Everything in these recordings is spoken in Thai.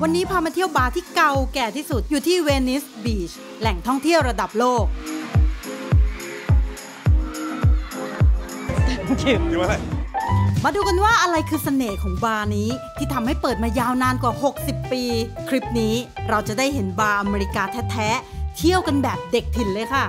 วันนี้พามาเที่ยวบาร์ที่เก่าแก่ที่สุดอยู่ที่เวนิสบีชแหล่งท่องเที่ยวระดับโลกมาดูกันว่าอะไรคือเสน่ห์ของบาร์นี้ที่ทำให้เปิดมายาวนานกว่า60ปีคลิปนี้เราจะได้เห็นบาร์อเมริกาแท้ๆเที่ยวกันแบบเด็กถิ่นเลยค่ะ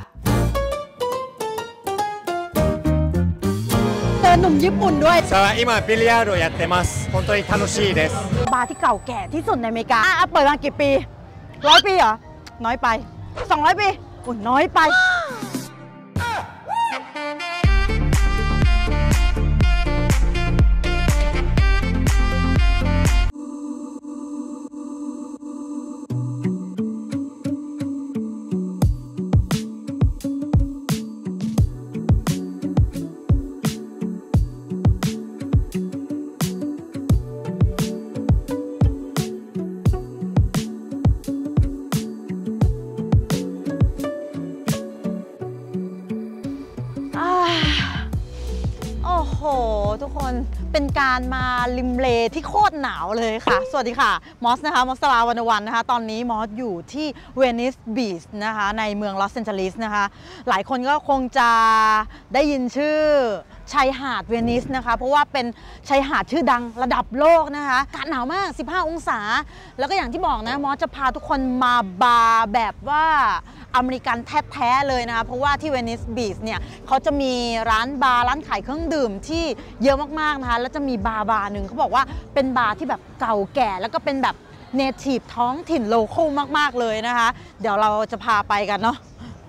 เจอหนุ่มญี่ปุ่นด้วย今ビリヤードやってます本当に楽しいですบาร์ที่เก่าแก่ที่สุดในอเมริกาเปิดมากี่ปี100 ปีเหรอน้อยไป200 ปีอุ่นน้อยไปโอ้โหทุกคนเป็นการมาริมเลที่โคตรหนาวเลยค่ะสวัสดีค่ะมอสนะคะมอสลาวรรณวรรณนะคะตอนนี้มอสอยู่ที่เวนิสบีชนะคะในเมืองลอสแอนเจลิสนะคะหลายคนก็คงจะได้ยินชื่อชายหาดเวนิสนะคะเพราะว่าเป็นชายหาดชื่อดังระดับโลกนะคะอากาศหนาวมาก15 องศาแล้วก็อย่างที่บอกนะมอสจะพาทุกคนมาบาร์แบบว่าอเมริกันแท้ๆเลยนะคะเพราะว่าที่เวนิสบีชเนี่ยเขาจะมีร้านบาร์ร้านขายเครื่องดื่มที่เยอะมากๆนะคะแล้วจะมีบาร์หนึ่งเขาบอกว่าเป็นบาร์ที่แบบเก่าแก่แล้วก็เป็นแบบเนทีฟท้องถิ่นโลคอลมากๆเลยนะคะเดี๋ยวเราจะพาไปกันเนาะ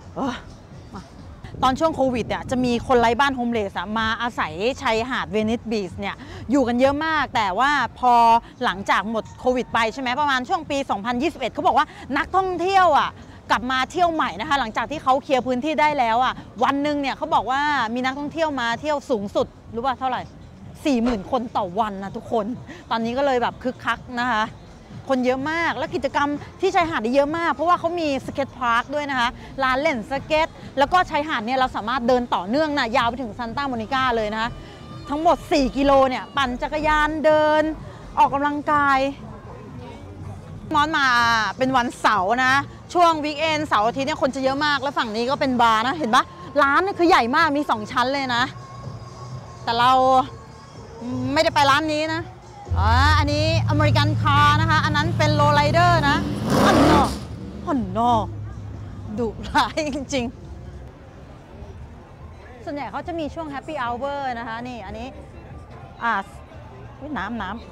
ตอนช่วงโควิดเนี่ยจะมีคนไร้บ้านโฮมเลสมาอาศัยชายหาดเวนิสบีชเนี่ยอยู่กันเยอะมากแต่ว่าพอหลังจากหมดโควิดไปใช่ไหมประมาณช่วงปี 2021เขาบอกว่านักท่องเที่ยวกลับมาเที่ยวใหม่นะคะหลังจากที่เขาเคลียร์พื้นที่ได้แล้ววันหนึ่งเนี่ยเขาบอกว่ามีนักท่องเที่ยวมาเที่ยวสูงสุดรู้ป่ะเท่าไหร่ 40,000 คนต่อวันนะทุกคนตอนนี้ก็เลยแบบคึกคักนะคะคนเยอะมากและกิจกรรมที่ชายหาดได้เยอะมากเพราะว่าเขามีสเก็ตพาร์คด้วยนะคะลานเล่นสเก็ตแล้วก็ชายหาดเนี่ยเราสามารถเดินต่อเนื่องนะยาวไปถึงซานตาโมนิกาเลยนะคะทั้งหมด4 กิโลเนี่ยปั่นจักรยานเดินออกกำลังกายมอสมาเป็นวันเสาร์นะช่วงวีคเอนด์เสาร์อาทิตย์เนี่ยคนจะเยอะมากแล้วฝั่งนี้ก็เป็นบาร์นะเห็นปะร้านนี่คือใหญ่มากมี2 ชั้นเลยนะแต่เราไม่ได้ไปร้านนี้นะอันนี้อเมริกันคาร์นะคะอันนั้นเป็นโลไรเดอร์นะฮันโนดุร้ายจริงๆส่วนใหญ่เขาจะมีช่วงแฮปปี้อัลเวอร์นะคะนี่อันนี้น้ำ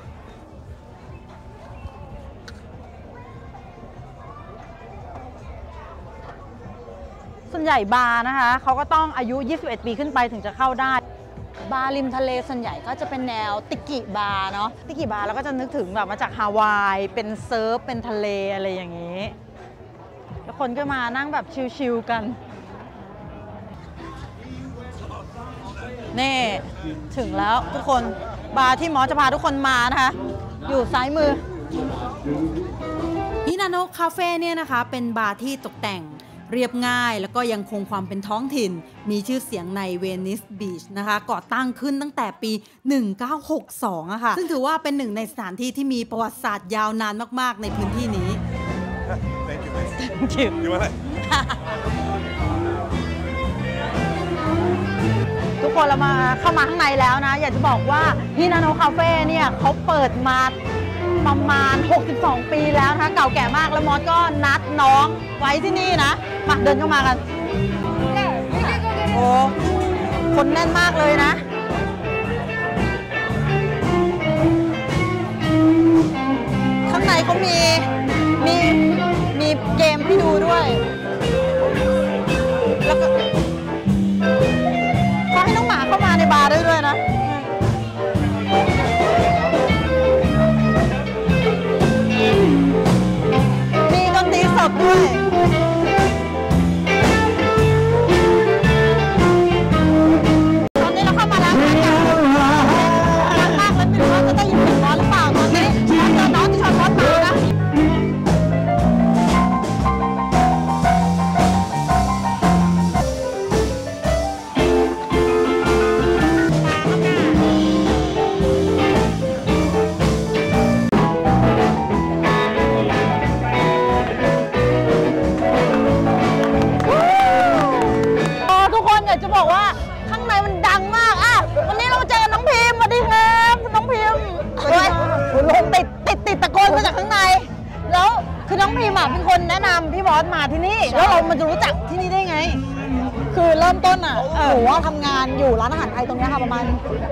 ส่วนใหญ่บาร์นะคะเขาก็ต้องอายุ21 ปีขึ้นไปถึงจะเข้าได้บาร์ริมทะเลส่วนใหญ่ก็จะเป็นแนวติกิบาร์เนาะติกิบาร์เราก็จะนึกถึงแบบมาจากฮาวายเป็นเซิร์ฟเป็นทะเลอะไรอย่างนี้แล้วคนก็มานั่งแบบชิลๆกันนี่ถึงแล้วทุกคนบาร์ที่หมอจะพาทุกคนมานะคะอยู่ซ้ายมือฮินาโนะคาเฟ่เนี่ยนะคะเป็นบาร์ที่ตกแต่งเรียบง่ายแล้วก็ยังคงความเป็นท้องถิ่นมีชื่อเสียงในเวนิสบีชนะคะก่อตั้งขึ้นตั้งแต่ปี 1962อะค่ะซึ่งถือว่าเป็นหนึ่งในสถานที่ที่มีประวัติศาสตร์ยาวนานมากๆในพื้นที่นี้ทุกคนเราเข้ามาข้างในแล้วนะอยากจะบอกว่าฮินาโนะคาเฟ่เนี่ยเขาเปิดมาประมาณ62 ปีแล้วนะคะเก่าแก่มากแล้วมอสก็นัดน้องไว้ที่นี่นะมาเดินเข้ามากันโอ้คนแน่นมากเลยนะข้างในเขามีเกมให้ดูด้วยแล้วก็เขาให้น้องหมาเข้ามาในบาร์ได้ด้วยนะมีดนตรีสดด้วยตอนนี้เราเข้ามาแล้วเป็นคนแนะนำพี่บอสมาที่นี่แล้วเรามาจะรู้จักที่นี่ได้ไงคือเริ่มต้นอ่ะหนูว่าทำงานอยู่ร้านอาหารไทยตรงนี้ค่ะประมาณ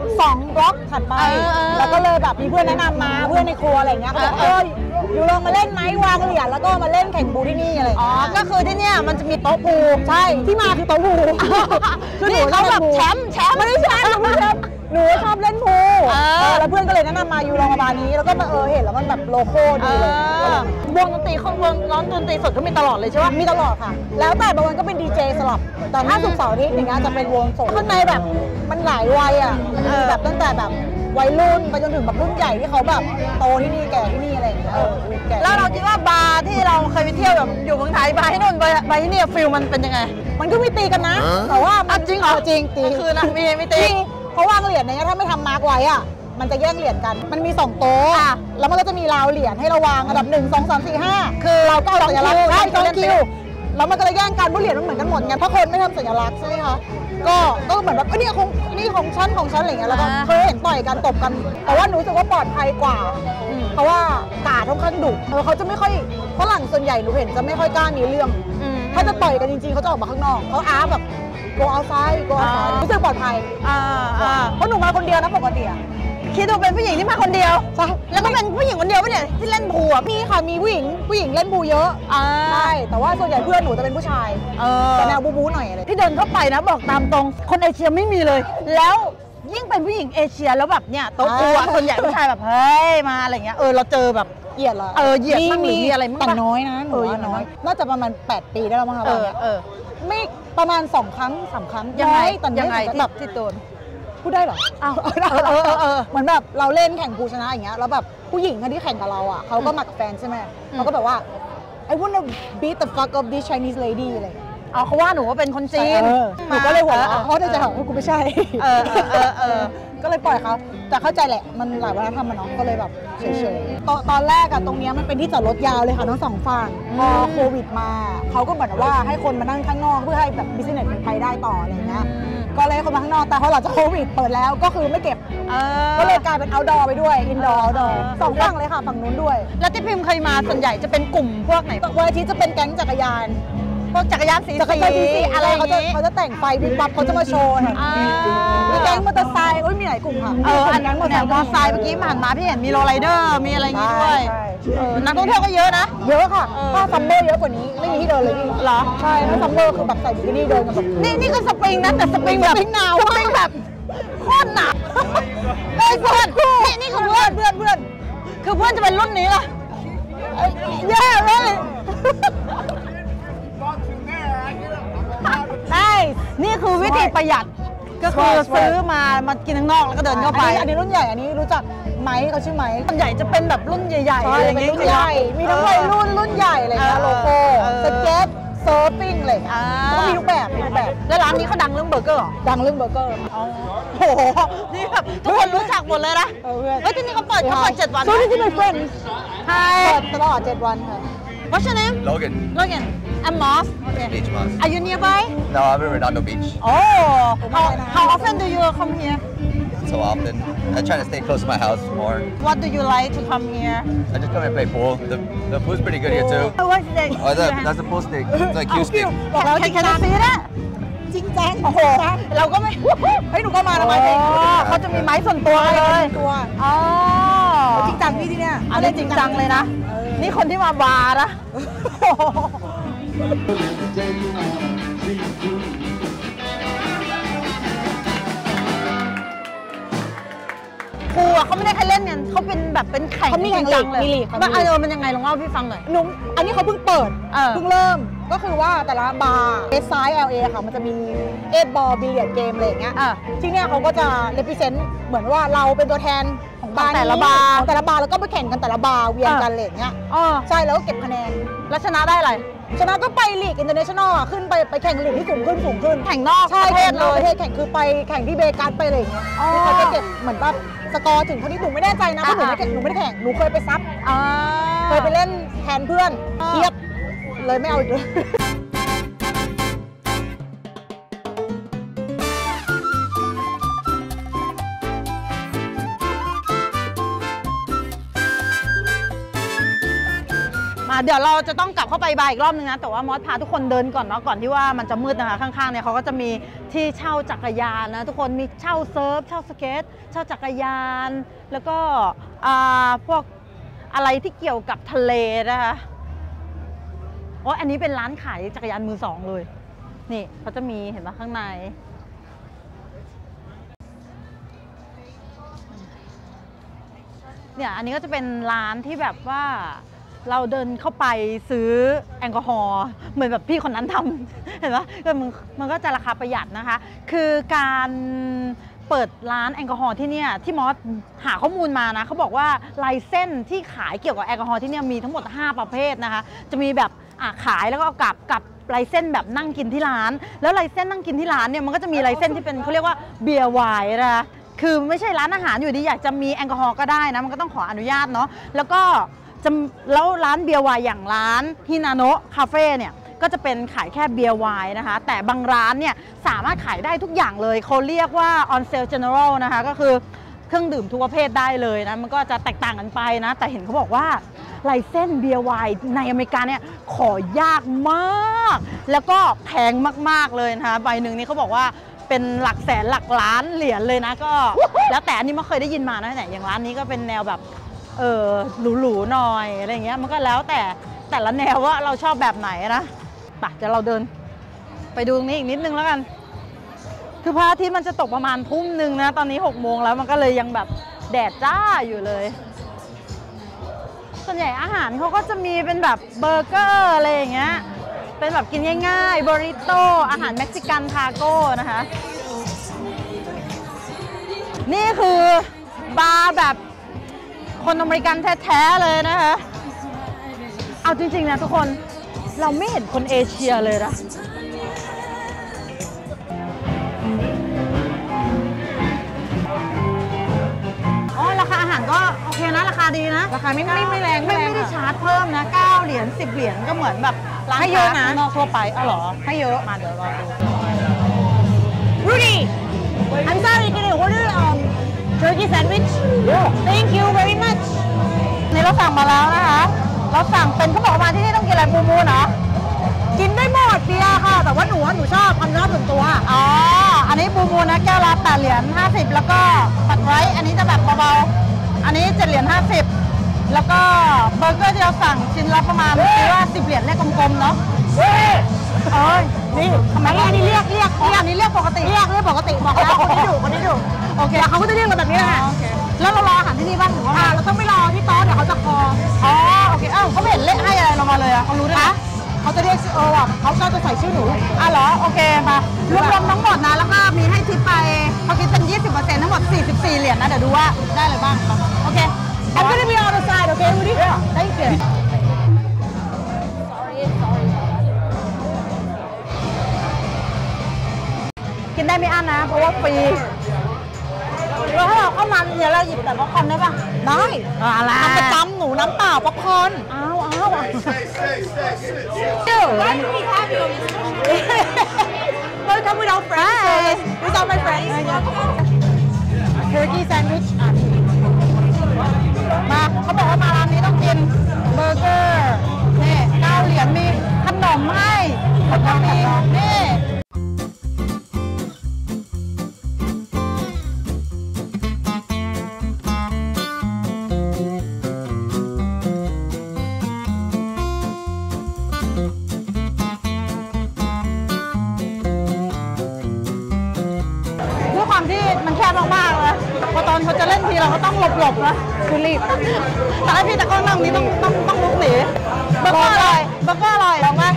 2 บล็อกถัดไปแล้วก็เลยแบบมีเพื่อนแนะนำมาเพื่อนในครัวอะไรอย่างเงี้ยเขาบอกอยู่ลองมาเล่นไหมวางเหรียญแล้วก็มาเล่นแข่งพูที่นี่อะไรอ๋อก็คือที่เนี่ยมันจะมีโต๊ะพูใช่ที่มาคือโต๊ะพูคือหนูเขาแบบแชมป์ไม่ได้แชมป์หนูชอบเล่นพูแล้วเพื่อนก็เลยแนะนำมาอยู่โรงพยาบาลนี้แล้วก็มาเห็นแล้วมันแบบโลโก้ดีเลยวงดนตรีของวงร้องดนตรีสดก็มีตลอดเลยใช่ไหมมีตลอดค่ะแล้วแต่บางวันก็เป็นดีเจสลับแต่ถ้าศุกร์เสาร์อาทิตย์อย่างเงี้ยจะเป็นวงสดข้างในแบบมันหลายวัยอ่ะมันมีแบบตั้งแต่แบบวัยรุ่นไปจนถึงแบบรุ่นใหญ่ที่เขาแบบโตที่นี่แก่ที่นี่อะไรอย่างเงี้ยแล้วเราคิดว่าบาร์ที่เราเคยไปเที่ยวแบบอยู่เมืองไทยบาร์ที่นู่นบาร์ที่นี่ฟิลมันเป็นยังไงมันก็มีตีกันนะแต่ว่าจริงเหรอจริงตีคือนะมีตีเพราะว่าเหรียญเนี้ยถ้าไม่ทำมาร์กไว้อ่ะมันจะแย่งเหรียญกันมันมี2 โต๊ะแล้วมันก็จะมีราวเหรียญให้เราวางอันดับ1 2 3 4 5คือเราก็เอาสัญลักษณ์ได้2 คิวแล้วมันก็เลยแย่งกันเพราะเหรียญมันเหมือนกันหมดไงเพราะคนไม่ทำสัญลักษณ์ใช่ไหมคะก็เหมือนแบบนี่ของฉันอะไรเงี้ยแล้วก็เคยเห็นต่อยกันตบกันแต่ว่าหนูรู้สึกว่าปลอดภัยกว่าเพราะว่ากาดค่อนข้างดุเขาจะไม่ค่อยฝรั่งส่วนใหญ่หนูเห็นจะไม่ค่อยกล้ามีเรื่องถ้าจะต่อยกันจริงๆเขาจะออกมาข้างนอกเขาแบบgo outside รู้สึกปลอดภัยเพราะหนูมาคนเดียวนะปกติอะคิดดูเป็นผู้หญิงที่มาคนเดียวใช่แล้วก็เป็นผู้หญิงคนเดียวไม่เนี่ยที่เล่นพูอ่ะมีค่ะมีผู้หญิงเล่นพูเยอะใช่แต่ว่าส่วนใหญ่เพื่อนหนูจะเป็นผู้ชายแต่แนวบูหน่อยอะไรที่เดินเข้าไปนะบอกตามตรงคนเอเชียไม่มีเลยแล้วยิ่งเป็นผู้หญิงเอเชียแล้วแบบเนี่ยโต๊ะพูอ่ะส่วนใหญ่ผู้ชายแบบเฮ้ยมาอะไรเงี้ยเราเจอแบบเหยียดเหรอเหยียดบ้างหรือมีอะไรบ้างแต่น้อยนะหนูน้อยน่าจะประมาณ8 ปีได้แล้วมั้งคะไม่ประมาณ2 ครั้ง 3 ครั้งยังไงแบบที่โดนพูดได้เหรอเหมือนแบบเราเล่นแข่งพูชนะอย่างเงี้ยแล้วแบบผู้หญิงที่แข่งกับเราอ่ะเขาก็มากับแฟนใช่ไหมเขาก็แบบว่า I wanna beat the fuck up this Chinese lady อะไรเขาว่าหนูว่าเป็นคนจีนหนูก็เลยหัวเราะเพราะจะถามว่ากูไม่ใช่ก็เลยปล่อยเขาแต่เข้าใจแหละมันหลายวัฒนธรรมมันเนาะก็เลยแบบเฉยๆตอนแรกอะตรงนี้มันเป็นที่จอดรถยาวเลยค่ะทั้ง2 ฝั่งพอโควิดมาเขาก็เหมือนว่าให้คนมานั่งข้างนอกเพื่อให้แบบบิสเนสมันไปได้ต่ออะไรเงี้ยก็เลยคนมาข้างนอกแต่พอหลังจากโควิดเปิดแล้วก็คือไม่เก็บก็เลยกลายเป็น outdoor ไปด้วย indoor outdoor 2 ฝั่งเลยค่ะฝั่งนู้นด้วยแล้วที่พิมพ์เคยมาส่วนใหญ่จะเป็นกลุ่มพวกไหนวันอาทิตย์จะเป็นแก๊งจักรยานพวกจักรยานสีอะไรเขาจะแต่งไฟวิบวับเขาจะมาโชว์มีแก๊งมอเตอร์ไซค์มีหลายกลุ่มค่ะอันนั้นมอเตอร์ไซค์เมื่อกี้ผ่านมาพี่เห็นมีโรลไรเดอร์มีอะไรอย่างงี้ด้วยนักท่องเที่ยวก็เยอะนะเยอะค่ะถ้าซัมเมอร์เยอะกว่านี้ไม่มีที่เดินเลยพี่เหรอใช่ถ้าซัมเมอร์คือแบบใส่บิกินี่เดินกันแบบนี่ก็สปริงนะแต่สปริงแบบหนาวสปริงแบบโคตรหนาวเพื่อนนี่คือเพื่อนคือเพื่อนจะเป็นรุ่นนี้ล่ะแย่เลยได้นี่คือวิธีประหยัดก็คือซื้อมากินข้างนอกแล้วก็เดินเข้าไปอันนี้รุ่นใหญ่อันนี้รู้จักไหมเขาชื่อไหมรุ่นใหญ่จะเป็นแบบรุ่นใหญ่ๆอะไรอย่างเงี้ยรุ่นใหญ่มีทั้งวัยรุ่นใหญ่อะไรเงี้ยโลโก้สเก็ตเซิร์ฟปิ้งอะไรก็มีทุกแบบแล้วร้านนี้เขาดังเรื่องเบอร์เกอร์ดังเรื่องเบอร์เกอร์โอ้โหนี่แบบทุกคนรู้จักหมดเลยนะที่นี่เขาเปิด7 วัน so this is my friend Hi เปิดตลอด7 วันค่ะ What's your name Logan I'm Moss Beach Moss Are you nearby No I'm in Redondo Beach Oh how often do you come here So often I try to stay close to my house more What do you like to come here I just come and play pool the pool's pretty good here too What's that Oh that's the pool stick It's like Q stick บอกแล้วจริงจังซีนะจริงจังโอ้โหเราก็ไม่เฮ้ยหนูก็มาทำไมเขาจะมีไม้ส่วนตัวเลยตัวอ๋อจริงจังพี่ที่เนี่ยอันนี้จริงจังเลยนะนี่คนที่มาบาร์นะครูเขาไม่ได้แค่เล่นเนี่ยเขาเป็นแบบเป็นแข่งเขามีแข่งจังเลยมันยังไงลองเล่าพี่ฟังหน่อยอันนี้เขาเพิ่งเปิดเพิ่งเริ่มก็คือว่าแต่ละบาร์เอสไซด์ LA ค่ะมันจะมี8 บอลบิลเลียดเกมอะไรอย่างเงี้ยที่เนี่ยเขาก็จะเรปรีเซนต์เหมือนว่าเราเป็นตัวแทนของบาร์แต่ละบาร์แล้วก็ไปแข่งกันแต่ละบาร์เวียนกันอะไรอย่างเงี้ยใช่แล้วก็เก็บคะแนนแล้วชนะได้อะไรชนะก็ไปลีกอินเตอร์เนชั่นแนลขึ้นไปแข่งลีกที่สูงขึ้นแข่งนอกประเทศเลยแข่งคือไปแข่งที่เบกัสไปอะไรอย่างเงี้ยที่เขาจะเก็บเหมือนแบบสกอร์ถึงเท่านี้หนูไม่แน่ใจนะเพราะหนูไม่ได้แข่งหนูเคยไปซับเคยไปเล่นแทนเพื่อนเครียดเลยไม่เอาอีกเลยมาเดี๋ยวเราจะต้องกลับเข้าไปบาร์อีกรอบนึงนะแต่ว่ามอสพาทุกคนเดินก่อนเนาะก่อนที่ว่ามันจะมืดนะคะข้างๆเนี่ยเขาก็จะมีที่เช่าจักรยานนะทุกคนมีเช่าเซิร์ฟเช่าสเก็ตเช่าจักรยานแล้วก็พวกอะไรที่เกี่ยวกับทะเลนะคะอันนี้เป็นร้านขายจักรยานมือสองเลยนี่เขาจะมีเห็นไหมข้างในเนี่ยอันนี้ก็จะเป็นร้านที่แบบว่าเราเดินเข้าไปซื้อแอลกอฮอล์เหมือนแบบพี่คนนั้นทำเห็นไหมมันก็จะราคาประหยัดนะคะคือการเปิดร้านแอลกอฮอล์ที่เนี่ยที่มอสหาข้อมูลมานะเขาบอกว่าลายเส้นที่ขายเกี่ยวกับแอลกอฮอล์ที่เนี่ยมีทั้งหมด5ประเภทนะคะจะมีแบบขายแล้วก็เอากับลายเส้นแบบนั่งกินที่ร้านแล้วลายเส้นนั่งกินที่ร้านเนี่ยมันก็จะมีลายเส้นที่เป็นเขาเรียกว่าเบียร์ไวน์นะคะคือไม่ใช่ร้านอาหารอยู่ดีอยากจะมีแอลกอฮอล์ก็ได้นะมันก็ต้องขออนุญาตเนาะแล้วร้านเบียร์ไวน์อย่างร้านฮินาโนะคาเฟ่เนี่ยก็จะเป็นขายแค่เบียร์ไวน์นะคะแต่บางร้านเนี่ยสามารถขายได้ทุกอย่างเลยเขาเรียกว่า on sale general นะคะก็คือเครื่องดื่มทุกประเภทได้เลยนะมันก็จะแตกต่างกันไปนะแต่เห็นเขาบอกว่าลายเส้นเบียร์ไวน์ในอเมริกาเนี่ยขอยากมากแล้วก็แพงมากๆเลยนะคะใบหนึ่งนี่เขาบอกว่าเป็นหลักแสนหลักล้านเหรียญเลยนะก็แล้วแต่อันนี้ไม่เคยได้ยินมานะอย่างร้านนี้ก็เป็นแนวแบบหรูๆหน่อยอะไรเงี้ยมันก็แล้วแต่ละแนวว่าเราชอบแบบไหนนะป่ะเดี๋ยวเราเดินไปดูตรงนี้อีกนิดนึงแล้วกันคือพระอาทิตย์มันจะตกประมาณทุ่มนึงนะตอนนี้6 โมงแล้วมันก็เลยยังแบบแดดจ้าอยู่เลยส่วนใหญ่อาหารเขาก็จะมีเป็นแบบเบอร์เกอร์อะไรอย่างเงี้ยเป็นแบบกินง่ายๆบริโต้อาหารเม็กซิกันทาโก้นะคะนี่คือบาร์แบบคนอเมริกันแท้ๆเลยนะคะเอาจริงๆนะทุกคนเราไม่เห็นคนเอเชียเลยนะราคาอาหารก็โอเคนะราคาดีนะราคาไม่แรงไม่ได้ชาร์จเพิ่มนะ9 เหรียญ10 เหรียญก็เหมือนแบบร้านค้าข้างนอกทั่วไปเหรอให้เยอะมาเดี๋ยวรอดู Rudy I'm sorry can I order turkey sandwich thank you very much นี่เราสั่งมาแล้วนะคะเราสั่งเป็นเขาบอกมาที่นี่ต้องกินอะไรบูมูเนาะกินได้หมดเบียร์ค่ะแต่ว่าหนูชอบความชอบส่วนตัวอันนี้บูมูนะแก้วละ8 เหรียญ50แล้วก็ผัดไว้อันนี้จะแบบเบาๆอันนี้7 เหรียญ50แล้วก็เบอร์เกอร์ที่เราสั่งชิ้นละประมาณว่า10 เหรียญเลขกลมๆเนาะนี่ทำไมอันนี้เรียกอันนี้เรียกปกติเรียกปกติบอกแล้วคนนี้ดุโอเคเขาก็จะเรียกเราแบบนี้แหละแล้วเรารออาหารที่นี่บ้างหรือว่าเราต้องไม่รอที่โต๊ะเดี๋ยวเขาจะคอโอเคเขาไม่เห็นเลขให้อะไรเรามาเลยเขารู้ด้วยนะเขาจะเรียกเขาก็จะใส่ชื่อหนูเหรอโอเคมารวมทั้งหมดนะแล้วก็มีให้ทิปไปเขาคิดเป็น 20% ทั้งหมด44 เหรียญนะเดี๋ยวดูว่าได้อะไรบ้างโอเค I'm gonna be on the side okay Rudy thank youกินได้ไม่อั้นนะเพราะว่าฟรีแล้วถ้าเราเข้ามาเดี๋ยวเราหยิบแต่ป๊อปคอร์นได้ปะได้อะไรทำประจำหนูน้ำเปล่าป๊อปคอร์นWelcome with our friends with all my friends turkey sandwich มาเขาบอกว่ามาร้านนี้ต้องกินเบอร์เกอร์นี่9 เหรียญมีขนมให้แล้วก็มีนี่เขาจะเล่นทีเราก็ต้องหลบนะคือรีบแต่ถ้าพี่ตะก้องนั่งนี้ต้องลุกหนีเบอร์เกอร์อร่อยลองไหม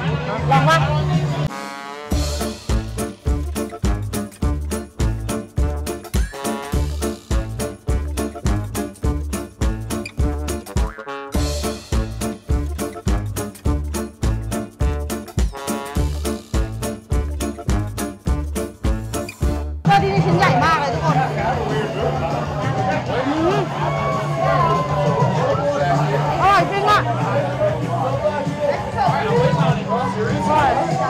ก็ที่นี่ชิ้นใหญ่มากเลยทุกคนอร่อยจริงอ่ะอร่อย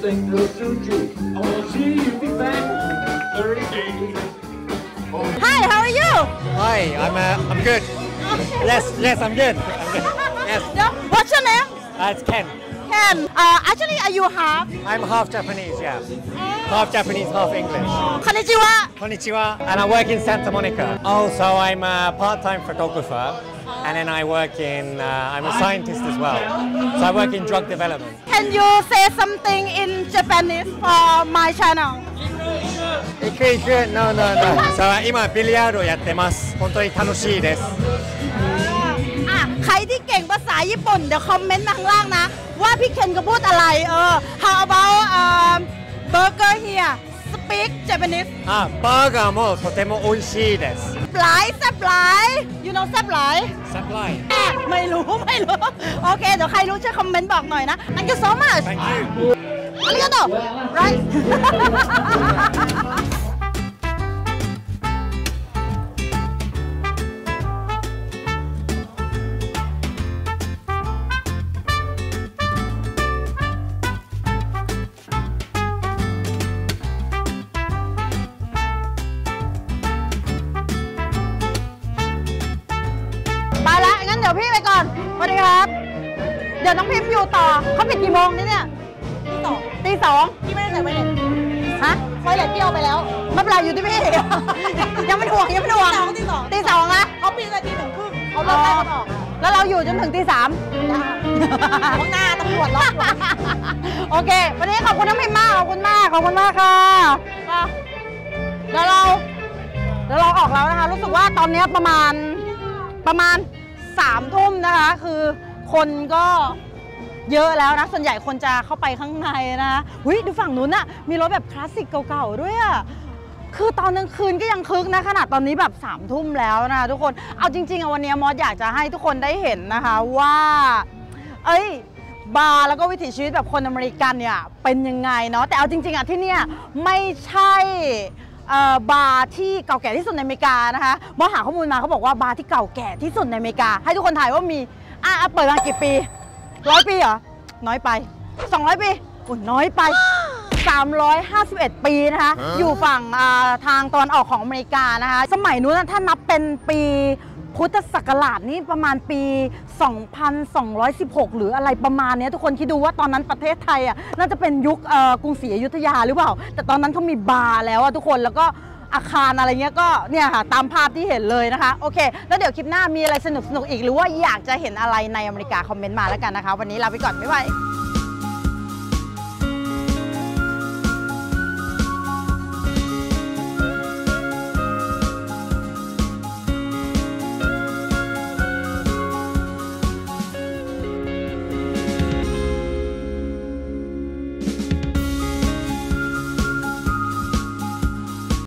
sing to a choo-choo. I wanna see you be back 30 days. Hi, how are you? Hi, I'm good. Yes, I'm good. I'm good. Yes. What's your name? It's Ken. Ken. Actually, are you half? I'm half Japanese, yeah. Half Japanese, half English. Konnichiwa. Konnichiwa. And I work in Santa Monica. Also, I'm a part-time photographer. And then I work in, I'm a scientist as well. So I work in drug development. Can you say something in Japanese for my channel? 行く No. So 今ビリヤードやってます。本当に楽しいです。 ใครที่เก่งภาษาญี่ปุ่นเดี๋ยวคอมเมนต์มาข้างล่างนะว่าพี่เคนเขาพูดอะไรHow about burger here speak Japanese バーガーもとても美味しいです。 หลายแซ่บหลาย you know แซ่บหลายサプライไม่รู้โอเคเดี๋ยวใครรู้ช่วยคอมเมนต์บอกหน่อยนะ Thank you so much Thank you ありがとう right ไปละงั้นเดี๋ยวพี่ไปก่อนสวัสดีครับ เดี๋ยวน้องพิมพ์อยู่ต่อเขาปิดกี่โมงเนี่ยตีสองพี่ไม่ได้ใส่ไวเลสฮะไวเลสพี่เอาไปแล้วไม่เป็นไรอยู่ที่พี่ ยังไม่ห่วงตีสองนะเขาปิดแต่ตี 1:30เขาเลิกได้เขาออกแล้วเราอยู่จนถึงตี 3 ข้างหน้าตำรวจล็อกอยู่โอเควันนี้ขอบคุณน้องพิมพ์มากขอบคุณมากค่ะแล้วเราออกแล้วนะคะรู้สึกว่าตอนนี้ประมาณ3 ทุ่มนะคะคือคนก็เยอะแล้วนะส่วนใหญ่คนจะเข้าไปข้างในนะคะดูฝั่งนู้นน่ะมีรถแบบคลาสสิกเก่าๆด้วยอ่ะคือตอนกลางคืนก็ยังคึกนะขนาดตอนนี้แบบ3 ทุ่มแล้วนะคะทุกคนเอาจริงๆวันนี้มอสอยากจะให้ทุกคนได้เห็นนะคะว่าบาร์แล้วก็วิถีชีวิตแบบคนอเมริกันเนี่ยเป็นยังไงเนาะแต่เอาจริงๆที่เนี่ยไม่ใช่บาร์ที่เก่าแก่ที่สุดในอเมริกานะคะมอหาข้อมูลมาเขาบอกว่าบาร์ที่เก่าแก่ที่สุดในอเมริกาให้ทุกคนถ่ายว่ามีเปิดมากี่ปี100 ปีเหรอน้อยไป200 ปีน้อยไป351 ปีนะคะอยู่ฝั่งทางตะวันออกของอเมริกานะคะสมัยนู้นถ้านับเป็นปีพุทธศักราชนี่ประมาณปี 2216 หรืออะไรประมาณนี้ทุกคนคิดดูว่าตอนนั้นประเทศไทยน่าจะเป็นยุคกรุงศรีอยุธยาหรือเปล่าแต่ตอนนั้นเขามีบาร์แล้วทุกคนแล้วก็อาคารอะไรเงี้ยก็เนี่ยค่ะตามภาพที่เห็นเลยนะคะโอเคแล้วเดี๋ยวคลิปหน้ามีอะไรสนุกอีกหรือว่าอยากจะเห็นอะไรในอเมริกาคอมเมนต์มาแล้วกันนะคะวันนี้ลาไปก่อนบ๊ายบาย